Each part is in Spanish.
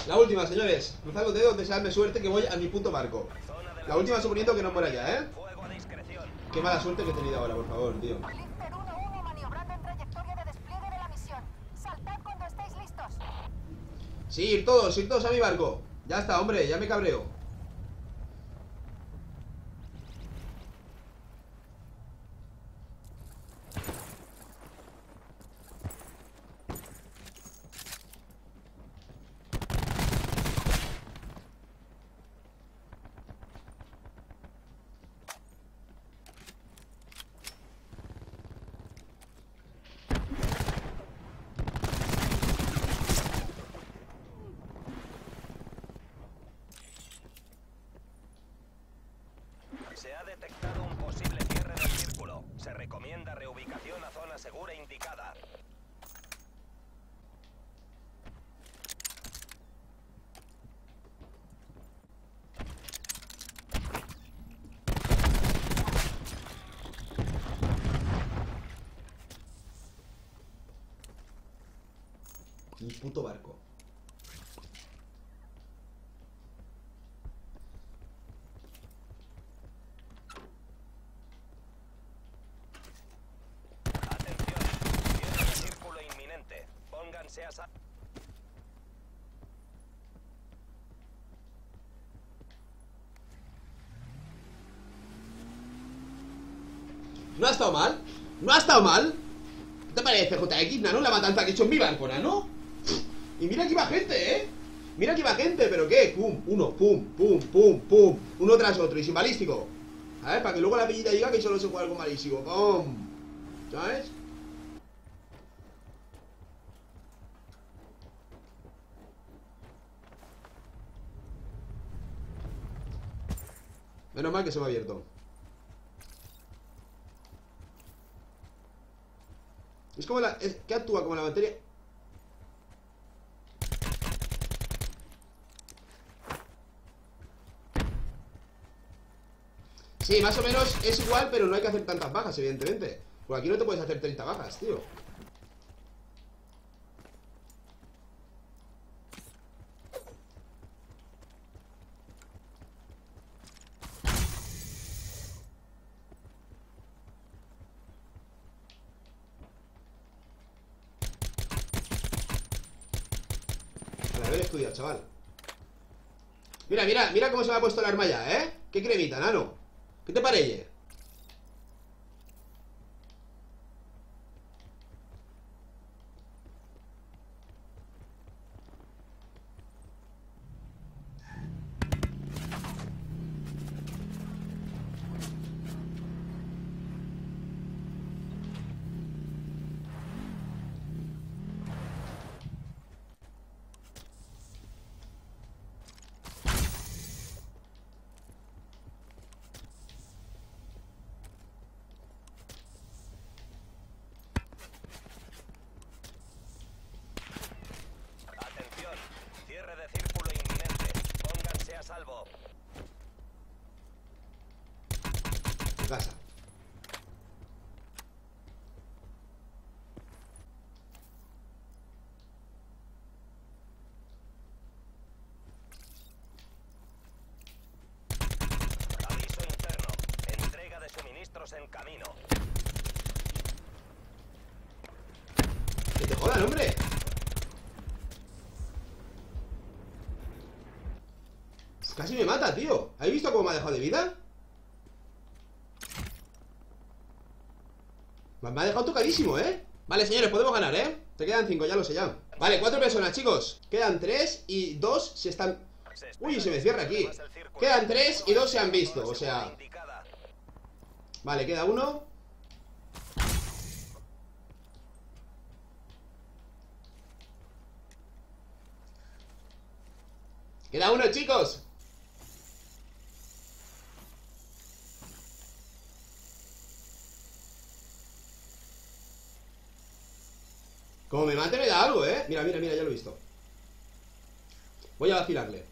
La última, señores. Cruzad los dedos, deseadme suerte que voy a mi puto barco. La última suponiendo que no muera ya, ¿eh? Qué mala suerte que he tenido ahora, por favor, tío. Lister 1-1 maniobrando en trayectoria de despliegue de la misión. Saltad cuando estéis listos. Sí, ir todos a mi barco. Ya está, hombre, ya me cabreo. Se ha detectado un posible cierre del círculo. Se recomienda reubicación a zona segura indicada. Mi puto barco. Atención, cierre de círculo inminente. Pónganse a salvo. ¿No ha estado mal? ¿No ha estado mal? ¿Qué te parece, JX, nano? La matanza que he hecho en mi barco, nano. Y mira que iba gente, ¿eh? Mira que iba gente, pero ¿qué? Pum, uno, pum, pum, pum, pum. Uno tras otro y sin balístico. A ver, para que luego la pillita diga que solo se juega algo malísimo. ¡Pum! ¿Sabes? Menos mal que se me ha abierto. Es como la... que actúa como la batería... Sí, más o menos es igual, pero no hay que hacer tantas bajas, evidentemente. Porque aquí no te puedes hacer 30 bajas, tío. Vale, a ver, estudia, chaval. Mira, mira, mira cómo se me ha puesto el arma ya, ¿eh? Qué cremita, nano. ¿Qué te parece? Atención, cierre de círculo inminente. Pónganse a salvo. Tu casa. Aviso interno. Entrega de suministros en camino. Que te jodan, hombre. Casi me mata, tío. ¿Habéis visto cómo me ha dejado de vida? Me ha dejado tocadísimo, ¿eh? Vale, señores, podemos ganar, ¿eh? Te quedan 5, ya lo sé ya. Vale, 4 personas, chicos. Quedan 3 y 2 se están... Uy, se me cierra aquí. Quedan 3 y 2 se han visto, o sea... Vale, queda uno. Queda uno, chicos. Como me mate me da algo, ¿eh? Mira, mira, mira, ya lo he visto. Voy a vacilarle.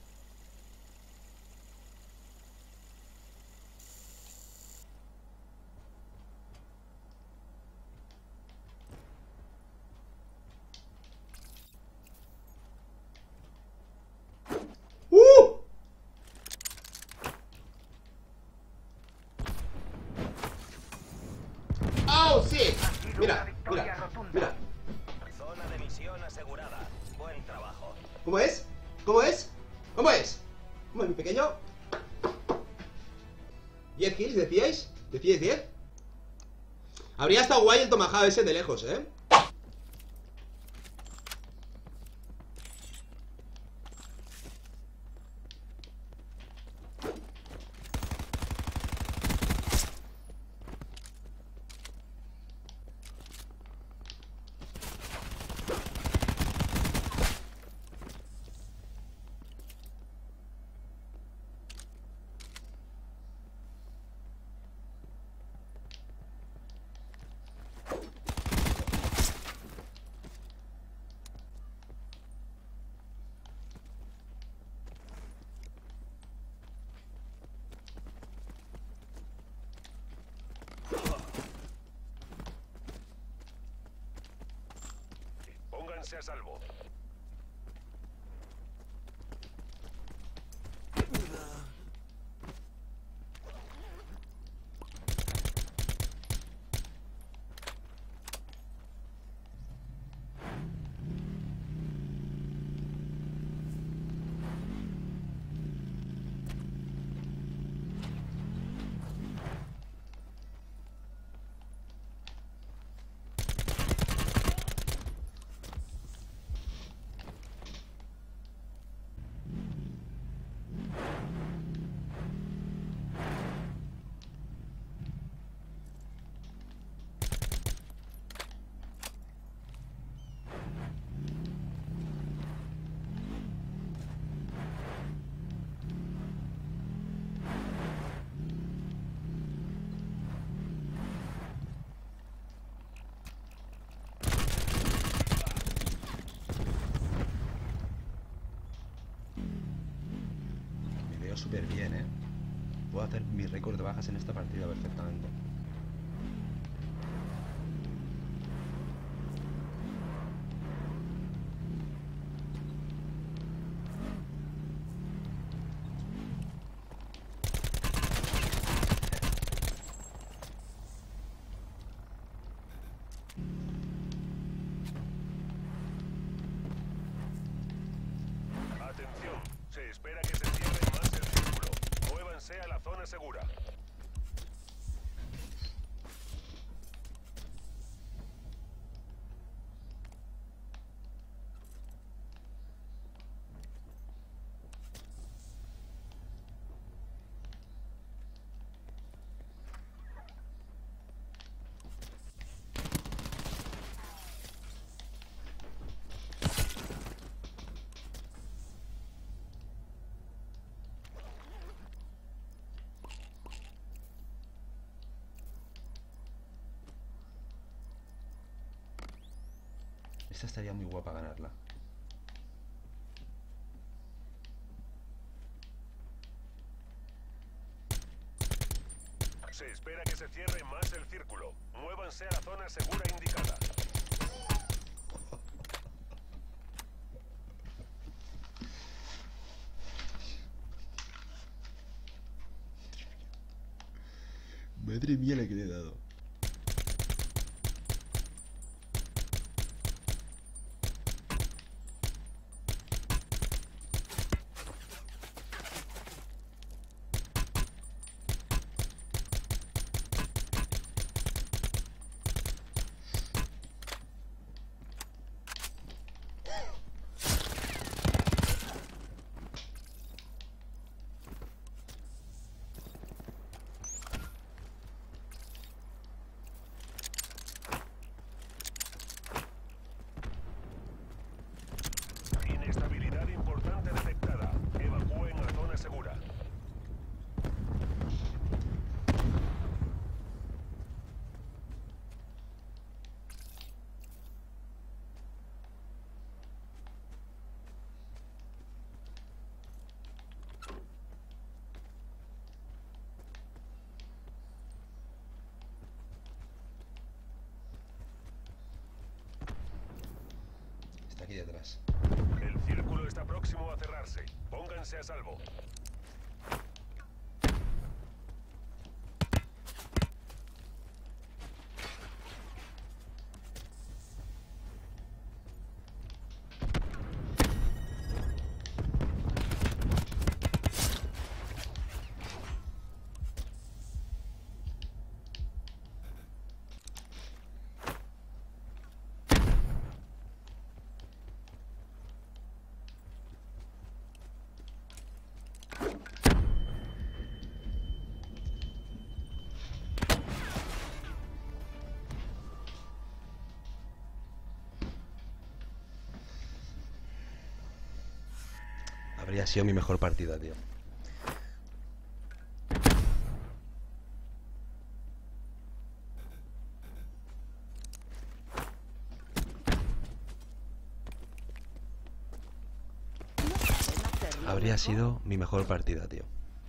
Mira, mira, mira. Zona de misión asegurada. Buen trabajo. ¿Cómo es? ¿Cómo es? ¿Cómo es? ¿Cómo es, mi pequeño? ¿10 kills decíais? ¿Decíais 10? Habría estado guay el tomahawk ese de lejos, ¿eh? Pónganse a salvo. Me veo súper bien, ¿eh? Puedo hacer mi récord de bajas en esta partida perfectamente. Atención, se espera que se cierre más el círculo. Muévanse a la zona segura. Esta estaría muy guapa ganarla. Se espera que se cierre más el círculo. Muévanse a la zona segura indicada. Madre mía la que le he dado. Inestabilidad importante detectada. Evacúen a zona segura. Está aquí detrás. El círculo está próximo a cerrarse. Pónganse a salvo. Habría sido mi mejor partida, tío. Habría sido mi mejor partida, tío.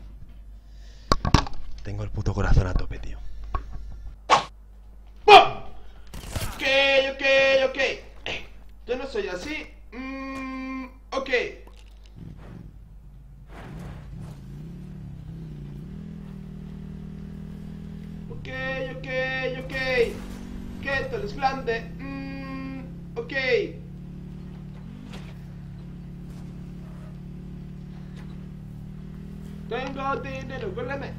Tengo el puto corazón a tope, tío. ¡Pum! Ok. Yo no soy así. Ok. Ok. Que esto es grande. Ok. Tengo dinero, huéleme.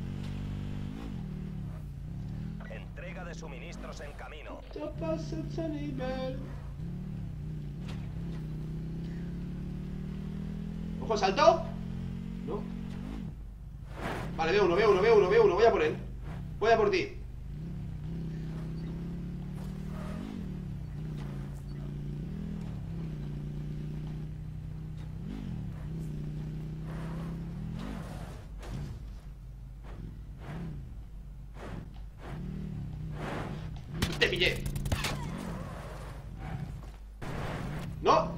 Entrega de suministros en camino. Ya pasé ese nivel. ¿Ojo, salto? No. Vale, veo uno. Voy a por él. Voy a por ti. Te pillé. No.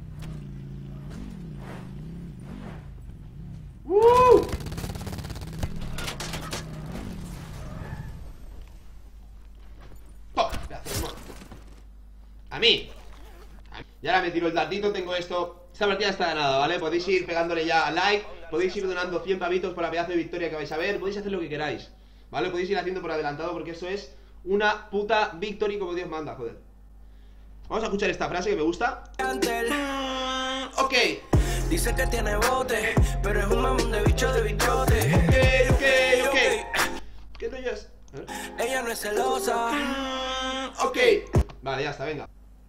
A mí. Y ahora me tiro el dartito, tengo esto. Esta partida está ganada, ¿vale? Podéis ir pegándole ya a like. Podéis ir donando 100 pavitos por la pedazo de victoria que vais a ver. Podéis hacer lo que queráis, ¿vale? Podéis ir haciendo por adelantado porque eso es una puta victory como Dios manda, joder. Vamos a escuchar esta frase que me gusta. Ok. Dice que tiene bote, pero es un mamón de bicho de bichote. Ok. ¿Qué no es? Ella no es celosa. Ok. Vale, ya está, venga.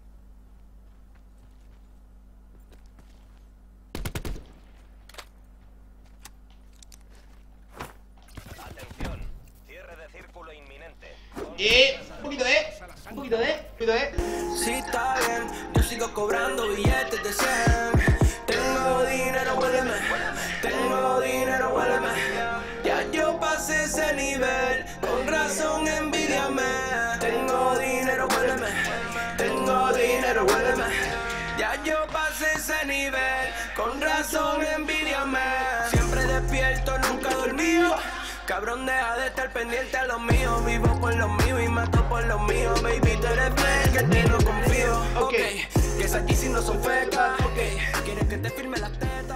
Atención, cierre de círculo inminente. Un poquito de. Sí, está bien, yo sigo cobrando billetes de 100. Tengo dinero, huéleme. Tengo dinero, huéleme. Ya yo pasé ese nivel, con razón envidiame. Tengo dinero, huéleme. Tengo dinero, huéleme. Ya yo pasé ese nivel, con razón envidiame. Siempre despierto, nunca dormido. Cabrón, deja de estar pendiente a lo mío. Vivo por lo mío y mato por lo mío. Baby, tú eres fake, que te no confío. Ok, que esas GC no son fecas. Ok, quieres que te firme las tetas.